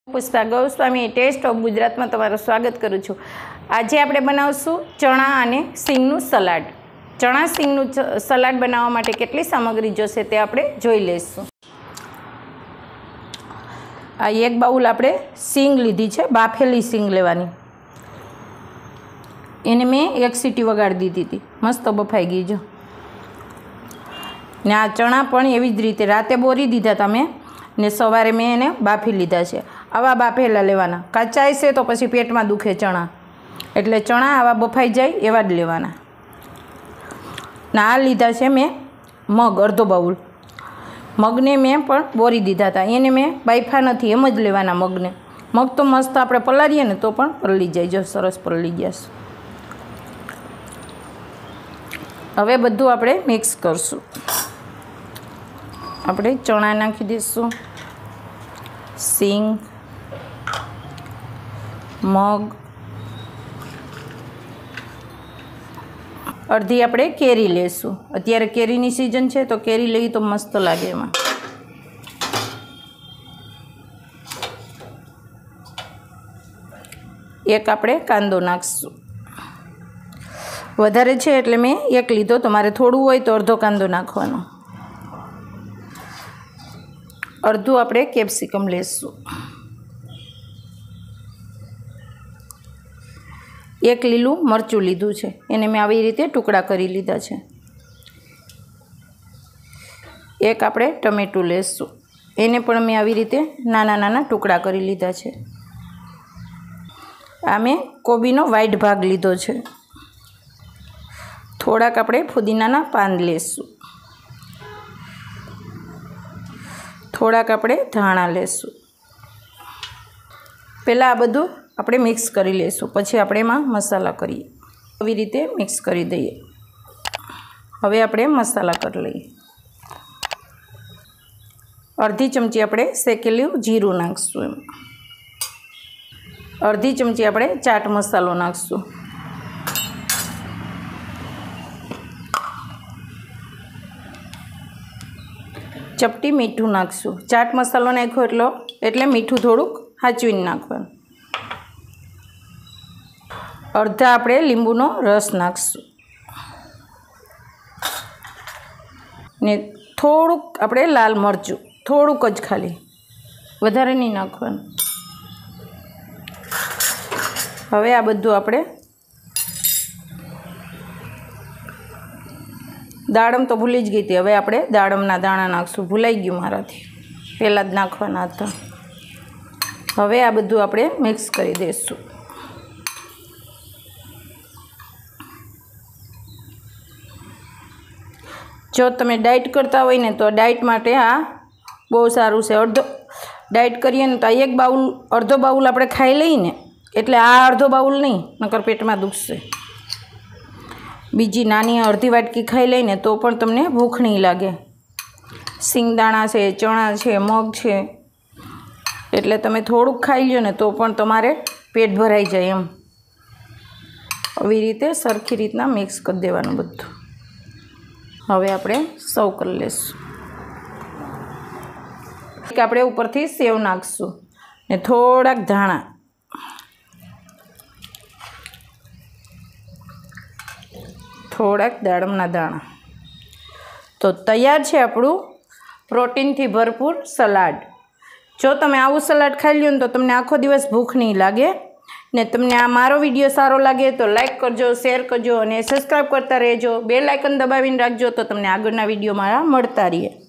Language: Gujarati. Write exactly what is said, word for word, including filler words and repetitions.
પુષ્પા ગૌસ્વામી ટેસ્ટ ઓફ ગુજરાતમાં તમારું સ્વાગત કરું છું। આજે આપણે બનાવશું ચણા અને સિંગનું સલાડ। ચણા સિંગનું સલાડ બનાવવા માટે કેટલી સામગ્રી જોશે તે આપણે જોઈ લઈશું। આ એક બાઉલ આપણે સિંગ લીધી છે, બાફેલી સિંગ લેવાની। એને મેં એક સીટી વગાડી દીધી હતી, મસ્ત બફાઈ ગઈ જો। ને આ ચણા પણ એવી જ રીતે રાતે બોરી દીધા હતા મેં, ને સવારે મેં એને બાફી લીધા છે। આવા બાફેલા લેવાના, કાચા હશે તો પછી પેટમાં દુખે ચણા, એટલે ચણા આવા બફાઈ જાય એવા જ લેવાના। ને આ લીધા છે મેં મગ, અડધો બાઉલ મગને મેં પણ બોરી દીધા હતા, એને મેં બાફા નથી, એમ જ લેવાના મગને। મગ તો મસ્ત આપણે પલાળીએ ને તો પણ પલળી જાય, જો સરસ પલળી ગયા છે। હવે બધું આપણે મિક્સ કરશું। આપણે ચણા નાખી દઈશું, સિંગ, મગ, અડધી આપણે કેરી લેશું। અત્યારે કેરીની સિઝન છે તો કેરી લઈ તો મસ્ત લાગે એમાં। એક આપણે કાંદો નાખશું, વધારે છે એટલે મેં એક લીધો, તમારે થોડું હોય તો અડધો કાંદો નાખવાનો। અડધું આપણે કેપ્સિકમ લેશું, એક લીલું મરચું લીધું છે, એને મેં આવી રીતે ટુકડા કરી લીધા છે। એક આપણે ટમેટું લેશું, એને પણ મેં આવી રીતે નાના નાના ટુકડા કરી લીધા છે। આ મેં કોબીનો વ્હાઈટ ભાગ લીધો છે। થોડાક આપણે ફુદીનાના પાન લેશું, થોડાક આપણે ધાણા લેશું। પહેલાં આ બધું આપણે મિક્સ કરી લઈશું, પછી આપણે એમાં મસાલા કરીએ। આવી રીતે મિક્સ કરી દઈએ। હવે આપણે મસાલા કરી લઈએ। અડધી ચમચી આપણે શેકેલું જીરું નાખીશું, એમ અડધી ચમચી આપણે ચાટ મસાલો નાખીશું, ચપટી મીઠું નાખશું। ચાટ મસાલો નાખ્યો એટલો એટલે મીઠું થોડુંક સાચવીને નાખવાનું। અડધા આપણે લીંબુનો રસ નાખશું, ને થોડુંક આપણે લાલ મરચું, થોડુંક જ ખાલી, વધારે નહીં નાખવાનું। હવે આ બધું આપણે દાડમ તો ભૂલી જ ગઈ હતી, હવે આપણે દાડમના દાણા નાખશું, ભૂલાઈ ગયું મારાથી, પહેલાં જ નાખવાના હતા। હવે આ બધું આપણે મિક્સ કરી દઈશું। જો તમે ડાયટ કરતા હોય ને તો ડાયટ માટે આ બહુ સારું છે। અડધો ડાયટ કરીએ ને તો આ એક બાઉલ, અડધો બાઉલ આપણે ખાઈ લઈએ, એટલે આ અડધો બાઉલ નહીં, નકર પેટમાં દુખશે। બીજી નાની અડધી વાટકી ખાઈ લઈને તો પણ તમને ભૂખ નહીં લાગે। સિંગદાણા છે, ચણા છે, મગ છે, એટલે તમે થોડુંક ખાઈ લ્યો ને તો પણ તમારે પેટ ભરાઈ જાય એમ। આવી રીતે સરખી રીતના મિક્સ કરી દેવાનું બધું। હવે આપણે સર્વ કરી લઈશું। એક આપણે ઉપરથી સેવ નાખીશું, ને થોડાક ધાણા, થોડાક દાડમના દાણા, તો તૈયાર છે આપણું પ્રોટીનથી ભરપૂર સલાડ। જો તમે આવું સલાડ ખાઈ લ્યો ને તો તમને આખો દિવસ ભૂખ નહીં લાગે। ને તમને આ મારો વિડીયો સારો લાગે તો લાઈક કરજો, શેર કરજો અને સબસ્ક્રાઈબ કરતા રહેજો। બેલ આઇકન દબાવીને રાખજો તો તમને આગળના વિડીયો મારા મળતા રહે।